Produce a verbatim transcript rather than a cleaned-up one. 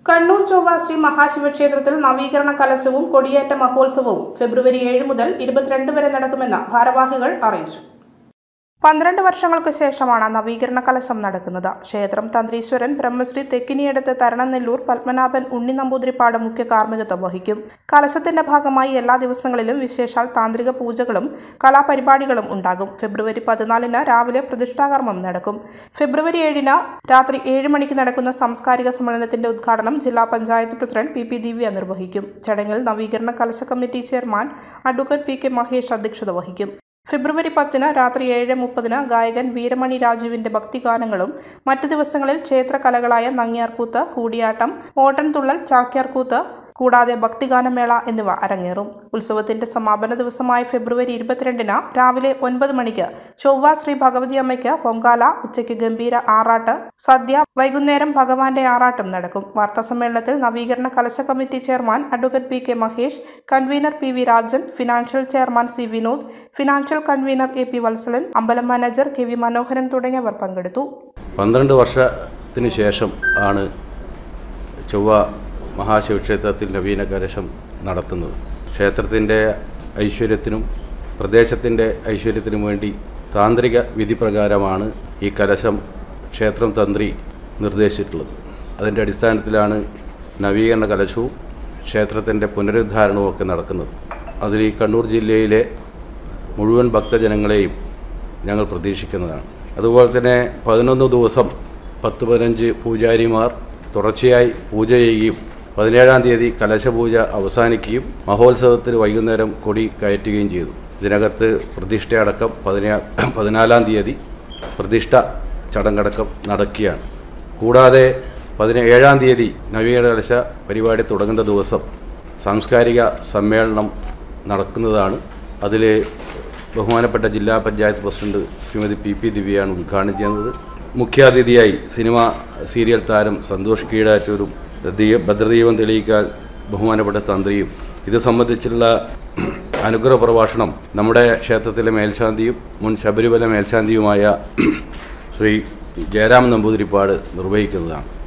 കണ്ണൂർ ചൊവ്വ ശ്രീ മഹാശിവക്ഷേത്രത്തിൽ നവീകരണ കലശവും കൊടിയേറ്റ മഹോത്സവവും ഫെബ്രുവരി ഏഴ് മുതൽ ഇരുപത്തിരണ്ട് വരെ നടക്കുമെന്ന് ഭാരവാഹികൾ അറിയിച്ചു. പന്ത്രണ്ട് വർഷങ്ങൾക്ക് ശേഷമാണ് നവീകരണ കലശം നടക്കുന്നത്. ക്ഷേത്രം തന്ത്രീശ്വരൻ ബ്രഹ്മശ്രീ തെക്കിനിയടത്ത് തരണനെല്ലൂർ പത്മനാഭൻ ഉണ്ണി നമ്പൂതിരിപ്പാട് മുഖ്യ കാർമ്മികത്വം വഹിക്കും. കലശത്തിന്റെ ഭാഗമായി എല്ലാ ദിവസങ്ങളിലും വിശേഷാൽ താന്ത്രിക പൂജകളും കലാപരിപാടികളും ഉണ്ടാകും. ഫെബ്രുവരി പതിനാലിന് രാവിലെ പ്രതിഷ്ഠാകർമ്മം നടക്കും. ഫെബ്രുവരി ഏഴിന് രാത്രി ഏഴ് മണിക്ക് നടക്കുന്ന സാംസ്കാരിക സമ്മേളനത്തിന്റെ ഉദ്ഘാടനം ജില്ലാ panchayat president P P Divya നിർവഹിക്കും. ചടങ്ങിൽ നവീകരണ കലശ committee chairman advocate P K Mahesh അധ്യക്ഷത വഹിക്കും. ഫെബ്രുവരി പത്തിന് രാത്രി ഏഴ് മുപ്പതിന് ഗായകൻ വീരമണി രാജുവിന്റെ ഭക്തിഗാനങ്ങളും മറ്റു ദിവസങ്ങളിൽ ക്ഷേത്രകലകളായ നങ്ങ്യാർകൂത്ത്, കൂടിയാട്ടം, ഓട്ടൻതുള്ളൽ, ചാക്യാർകൂത്ത് കൂടാതെ ഭക്തിഗാനമേള എന്നിവ അരങ്ങേറും. ഉത്സവത്തിന്റെ സമാപന ദിവസമായ ഫെബ്രുവരി ഇരുപത്തിരണ്ടിന് രാവിലെ ഒൻപത് മണിക്ക് ചൊവ്വ ശ്രീ ഭഗവതി അമ്മയ്ക്ക് പൊങ്കാല, ഉച്ചയ്ക്ക് ഗംഭീര ആറാട്ട്, സദ്യ, വൈകുന്നേരം ഭഗവാന്റെ ആറാട്ടും നടക്കും. വാർത്താസമ്മേളനത്തിൽ നവീകരണ കലശ committee chairman advocate P K Mahesh, convener P V Rajan, financial chairman C Vinod, financial convener A P Vathsalan, അമ്പലം മാനേജർ കെ വി മനോഹരൻ തുടങ്ങിയവർ പങ്കെടുത്തു. പന്ത്രണ്ട് വർഷത്തിന് ശേഷം ആണ് ചൊവ്വ മഹാശിവക്ഷേത്രത്തിൽ നവീന കലശം നടത്തുന്നത്. ക്ഷേത്രത്തിൻ്റെ ഐശ്വര്യത്തിനും പ്രദേശത്തിൻ്റെ ഐശ്വര്യത്തിനും വേണ്ടി താന്ത്രിക വിധി പ്രകാരമാണ് ഈ കലശം ക്ഷേത്രം തന്ത്രി നിർദ്ദേശിച്ചിട്ടുള്ളത്. അതിൻ്റെ അടിസ്ഥാനത്തിലാണ് നവീകരണ കലശവും ക്ഷേത്രത്തിൻ്റെ പുനരുദ്ധാരണവും ഒക്കെ നടക്കുന്നത്. അതിൽ ഈ കണ്ണൂർ ജില്ലയിലെ മുഴുവൻ ഭക്തജനങ്ങളെയും ഞങ്ങൾ പ്രതീക്ഷിക്കുന്നതാണ്. അതുപോലെ തന്നെ പതിനൊന്ന് ദിവസം പത്ത് പതിനഞ്ച് പൂജാരിമാർ തുടർച്ചയായി പൂജ ചെയ്യുകയും പതിനേഴാം തീയതി കലശപൂജ അവസാനിക്കുകയും മഹോത്സവത്തിൽ വൈകുന്നേരം കൊടി കയറ്റുകയും ചെയ്തു. ഇതിനകത്ത് പ്രതിഷ്ഠയടക്കം പതിനാ പതിനാലാം തീയതി പ്രതിഷ്ഠ ചടങ്ങടക്കം നടക്കുകയാണ്. കൂടാതെ പതിനേഴാം തീയതി നവീകരണ കലശ പരിപാടി തുടങ്ങുന്ന ദിവസം സാംസ്കാരിക സമ്മേളനം നടക്കുന്നതാണ്. അതിൽ ബഹുമാനപ്പെട്ട ജില്ലാ panchayat president Srimathi P P ദിവ്യയാണ് ഉദ്ഘാടനം ചെയ്യുന്നത്. മുഖ്യാതിഥിയായി സിനിമ സീരിയൽ താരം സന്തോഷ് കീഴാറ്റൂരും ഭദ്രദീപം തെളിയിക്കാൻ ബഹുമാനപ്പെട്ട തന്ത്രിയും ഇത് സംബന്ധിച്ചുള്ള അനുഗ്രഹ പ്രഭാഷണം നമ്മുടെ ക്ഷേത്രത്തിലെ മേൽശാന്തിയും മുൻ ശബരിമല മേൽശാന്തിയുമായ ശ്രീ ജയരാമൻ നമ്പൂതിരിപ്പാട് നിർവഹിക്കുന്നതാണ്.